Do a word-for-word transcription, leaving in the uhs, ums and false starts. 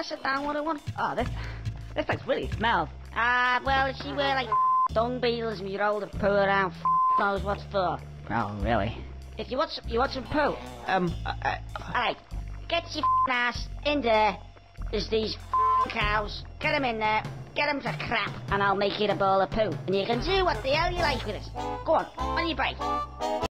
I sit down what I want. Oh, this, this place really smells. Ah, uh, well, she wear like dung beetles and you roll the poo around. Knows what's for. Oh, really? If you want some, you want some poo? Um, uh, uh, Alright, get your ass in there. There's these cows. Get them in there. Get them to crap, and I'll make you a bowl of poo. And you can do what the hell you like with it. Go on, on your break.